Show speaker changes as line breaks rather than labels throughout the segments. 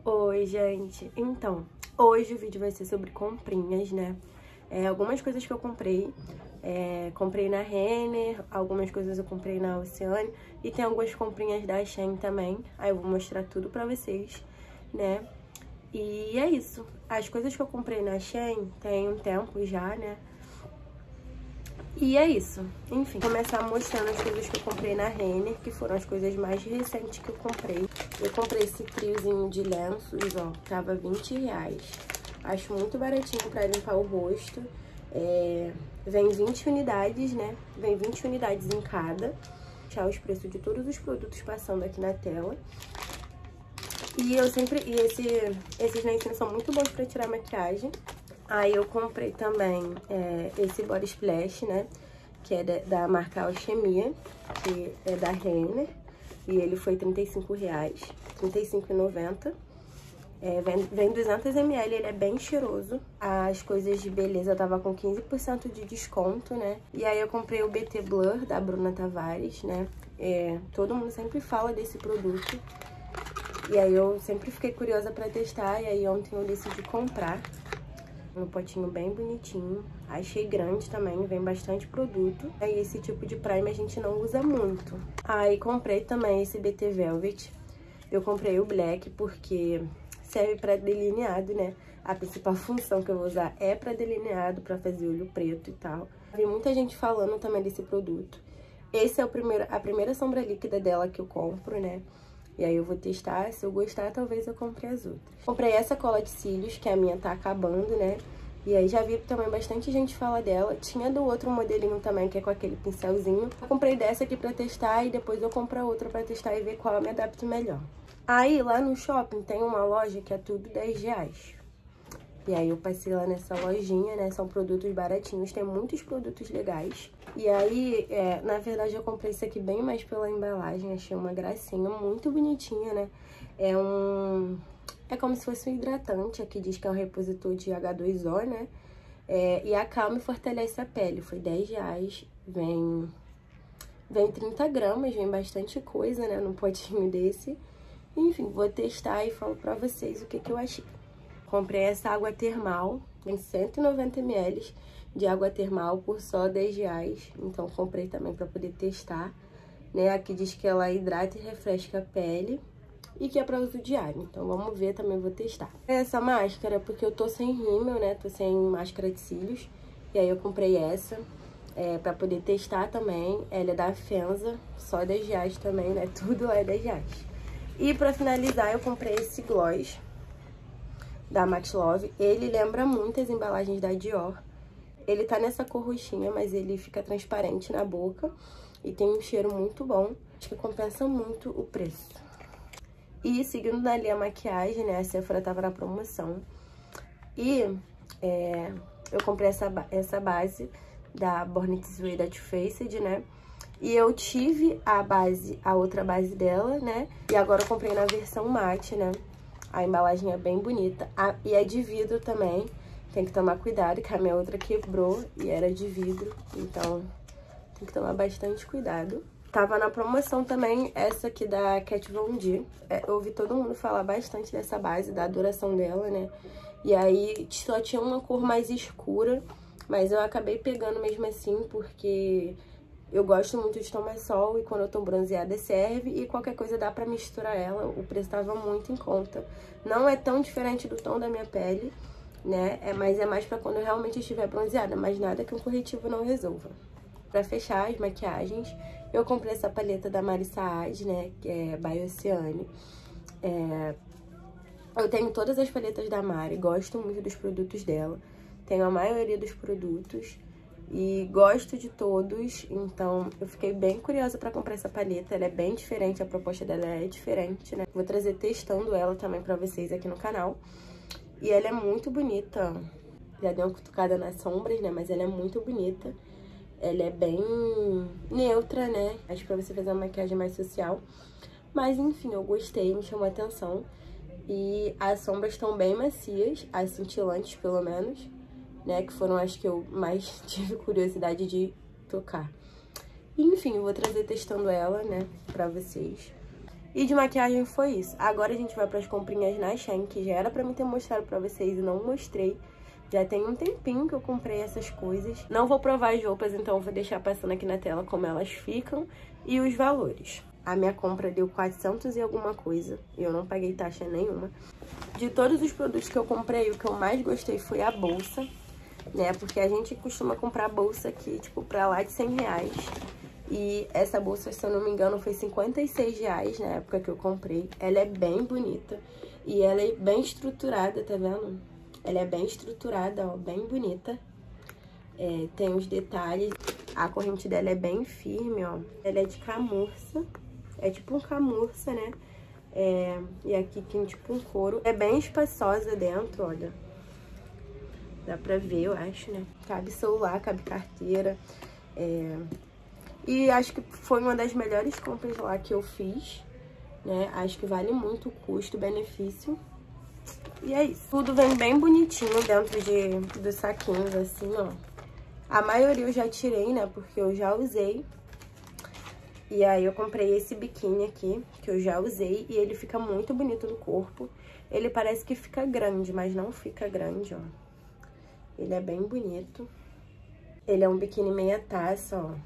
Oi, gente. Então, hoje o vídeo vai ser sobre comprinhas, né? Algumas coisas que eu comprei. Comprei na Renner, algumas coisas eu comprei na Oceane. E tem algumas comprinhas da Shein também. Aí eu vou mostrar tudo pra vocês, né? E é isso. As coisas que eu comprei na Shein tem um tempo já, né? E é isso. Enfim, vou começar mostrando as coisas que eu comprei na Renner, que foram as coisas mais recentes que eu comprei. Eu comprei esse triozinho de lenços, ó, tava R$20. Acho muito baratinho pra limpar o rosto. Vem 20 unidades, né? Vem 20 unidades em cada. Vou deixar os preços de todos os produtos passando aqui na tela. E esses lencinhos são muito bons pra tirar maquiagem. Aí eu comprei também esse Body Splash, né? Que é da marca Alchemia, que é da Renner. E ele foi R$35, R$35,90. Vem 200 ml, ele é bem cheiroso. As coisas de beleza tava com 15% de desconto, né? E aí eu comprei o BT Blur da Bruna Tavares, né? Todo mundo sempre fala desse produto. E aí eu sempre fiquei curiosa pra testar, e aí ontem eu decidi comprar. Um potinho bem bonitinho, achei grande também, vem bastante produto. Aí esse tipo de primer a gente não usa muito. Aí comprei também esse BT Velvet. Eu comprei o Black porque serve pra delineado, né? A principal função que eu vou usar é pra delineado, pra fazer olho preto e tal. Vi muita gente falando também desse produto. Esse é a primeira sombra líquida dela que eu compro, né? E aí eu vou testar, se eu gostar, talvez eu compre as outras. Comprei essa cola de cílios, que a minha tá acabando, né? E aí já vi também bastante gente fala dela. Tinha do outro modelinho também, que é com aquele pincelzinho. Eu comprei dessa aqui pra testar e depois eu compro a outra pra testar e ver qual eu me adapto melhor. Aí lá no shopping tem uma loja que é tudo R$10. E aí eu passei lá nessa lojinha, né? São produtos baratinhos, tem muitos produtos legais. E aí, na verdade, eu comprei isso aqui bem mais pela embalagem, achei uma gracinha, muito bonitinha, né? É como se fosse um hidratante, aqui diz que é um repositor de H2O, né? E acalma e fortalece a pele, foi R$10, vem 30 gramas, vem bastante coisa, né? Num potinho desse. Enfim, vou testar e falo pra vocês o que eu achei. Comprei essa água termal, tem 190 ml de água termal por só R$10. Então, comprei também pra poder testar, né? Aqui diz que ela hidrata e refresca a pele e que é pra uso diário. Então, vamos ver, também vou testar. Essa máscara, porque eu tô sem rímel, né? Tô sem máscara de cílios. E aí, eu comprei essa pra poder testar também. Ela é da Fenza, só R$10 também, né? Tudo é R$10. E pra finalizar, eu comprei esse gloss da Max Love. Ele lembra muito as embalagens da Dior. Ele tá nessa cor roxinha, mas ele fica transparente na boca e tem um cheiro muito bom. Acho que compensa muito o preço. E seguindo na linha maquiagem, né, a Sephora tava na promoção. E eu comprei essa base da Born This Way da Too Faced, né? E eu tive a outra base dela, né? E agora eu comprei na versão matte, né? A embalagem é bem bonita. E é de vidro também. Tem que tomar cuidado, que a minha outra quebrou e era de vidro. Então, tem que tomar bastante cuidado. Tava na promoção também essa aqui da Kat Von D. Eu ouvi todo mundo falar bastante dessa base, da duração dela, né? E aí, só tinha uma cor mais escura. Mas eu acabei pegando mesmo assim, porque eu gosto muito de tomar sol e quando eu tô bronzeada serve. E qualquer coisa dá pra misturar ela. O preço tava muito em conta. Não é tão diferente do tom da minha pele, né? Mas é mais pra quando eu realmente estiver bronzeada. Mas nada que um corretivo não resolva. Pra fechar as maquiagens, eu comprei essa paleta da Mari Saad, né? Que é by Oceane. Eu tenho todas as paletas da Mari. Gosto muito dos produtos dela. Tenho a maioria dos produtos. E gosto de todos, então eu fiquei bem curiosa pra comprar essa paleta. Ela é bem diferente, a proposta dela é diferente, né? Vou trazer testando ela também pra vocês aqui no canal. E ela é muito bonita. Já dei uma cutucada nas sombras, né? Mas ela é muito bonita. Ela é bem neutra, né? Acho pra você fazer uma maquiagem mais social. Mas enfim, eu gostei, me chamou a atenção. E as sombras estão bem macias, as cintilantes pelo menos, né, que foram as que eu mais tive curiosidade de tocar. E, enfim, eu vou trazer testando ela, né, pra vocês. E de maquiagem foi isso. Agora a gente vai pras comprinhas na Shein, que já era pra mim ter mostrado pra vocês e não mostrei. Já tem um tempinho que eu comprei essas coisas. Não vou provar as roupas, então eu vou deixar passando aqui na tela como elas ficam e os valores. A minha compra deu 400 e alguma coisa, e eu não paguei taxa nenhuma. De todos os produtos que eu comprei, o que eu mais gostei foi a bolsa, né? Porque a gente costuma comprar bolsa aqui, tipo, pra lá de 100 reais. E essa bolsa, se eu não me engano, foi 56 reais na época que eu comprei. Ela é bem bonita e ela é bem estruturada, tá vendo? Ela é bem estruturada, ó, bem bonita. Tem os detalhes. A corrente dela é bem firme, ó. Ela é de camurça. É tipo um camurça, né? E aqui tem tipo um couro. É bem espaçosa dentro, olha. Dá pra ver, eu acho, né? Cabe celular, cabe carteira. E acho que foi uma das melhores compras lá que eu fiz, né? Acho que vale muito o custo-benefício. E é isso. Tudo vem bem bonitinho dentro dos saquinhos, assim, ó. A maioria eu já tirei, né? Porque eu já usei. E aí eu comprei esse biquíni aqui, que eu já usei. E ele fica muito bonito no corpo. Ele parece que fica grande, mas não fica grande, ó. Ele é bem bonito. Ele é um biquíni meia taça, ó.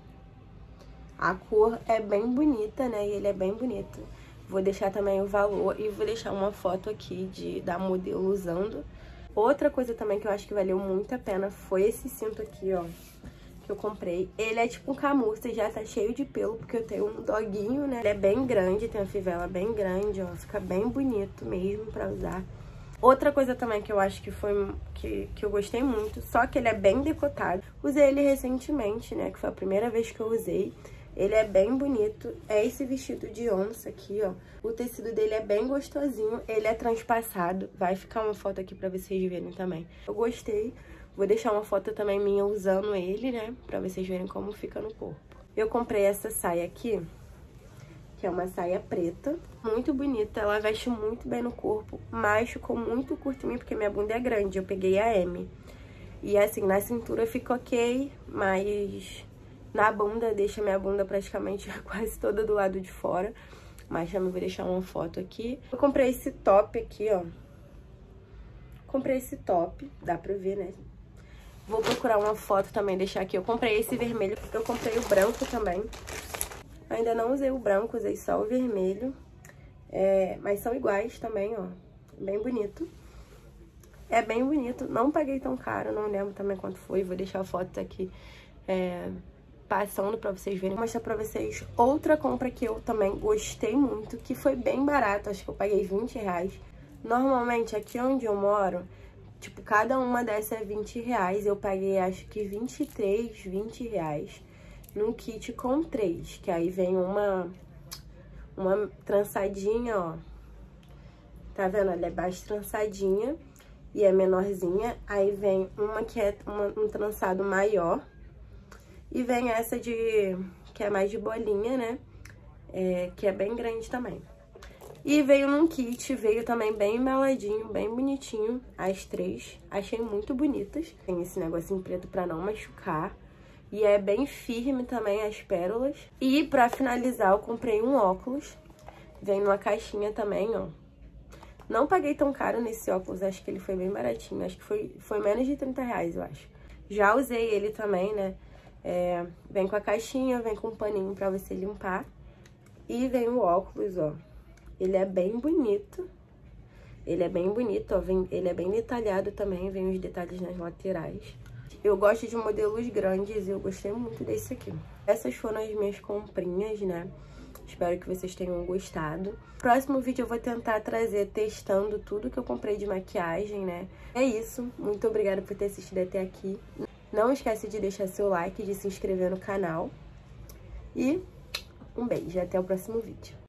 A cor é bem bonita, né? E ele é bem bonito. Vou deixar também o valor e vou deixar uma foto aqui da modelo usando. Outra coisa também que eu acho que valeu muito a pena foi esse cinto aqui, ó. Que eu comprei. Ele é tipo um camurça, já tá cheio de pelo, porque eu tenho um doguinho, né? Ele é bem grande, tem uma fivela bem grande, ó. Fica bem bonito mesmo pra usar. Outra coisa também que eu acho que foi que eu gostei muito, só que ele é bem decotado. Usei ele recentemente, né? Que foi a primeira vez que eu usei. Ele é bem bonito. É esse vestido de onça aqui, ó. O tecido dele é bem gostosinho. Ele é transpassado. Vai ficar uma foto aqui pra vocês verem também. Eu gostei. Vou deixar uma foto também minha usando ele, né? Pra vocês verem como fica no corpo. Eu comprei essa saia aqui, que é uma saia preta. Muito bonita. Ela veste muito bem no corpo. Mas ficou muito curta em mim, porque minha bunda é grande. Eu peguei a M. E assim, na cintura fica ok, mas na bunda, deixa minha bunda praticamente quase toda do lado de fora. Mas também vou deixar uma foto aqui. Eu comprei esse top aqui, ó. Comprei esse top, dá pra ver, né? Vou procurar uma foto também, deixar aqui. Eu comprei esse vermelho, eu comprei o branco também. Ainda não usei o branco, usei só o vermelho. Mas são iguais também, ó. Bem bonito. É bem bonito. Não paguei tão caro, não lembro também quanto foi. Vou deixar a foto aqui passando pra vocês verem. Vou mostrar pra vocês outra compra que eu também gostei muito, que foi bem barato. Acho que eu paguei 20 reais. Normalmente, aqui onde eu moro, tipo, cada uma dessas é 20 reais. Eu paguei, acho que 20 reais num kit com 3. Que aí vem uma trançadinha, ó. Tá vendo? Ela é mais trançadinha e é menorzinha. Aí vem uma que é um trançado maior. E vem essa que é mais de bolinha, né? Que é bem grande também. E veio num kit, veio também bem embaladinho, bem bonitinho, as 3. Achei muito bonitas. Tem esse negocinho preto pra não machucar. E é bem firme também as pérolas. E pra finalizar, eu comprei um óculos. Vem numa caixinha também, ó. Não paguei tão caro nesse óculos, acho que ele foi bem baratinho. Acho que foi menos de 30 reais, eu acho. Já usei ele também, né? Vem com a caixinha, vem com um paninho pra você limpar. E vem o óculos, ó. Ele é bem bonito. Ele é bem bonito, ó. Ele é bem detalhado também, vem os detalhes nas laterais. Eu gosto de modelos grandes e eu gostei muito desse aqui. Essas foram as minhas comprinhas, né? Espero que vocês tenham gostado. Próximo vídeo eu vou tentar trazer testando tudo que eu comprei de maquiagem, né? É isso. Muito obrigada por ter assistido até aqui. Não esquece de deixar seu like, de se inscrever no canal. E um beijo. Até o próximo vídeo.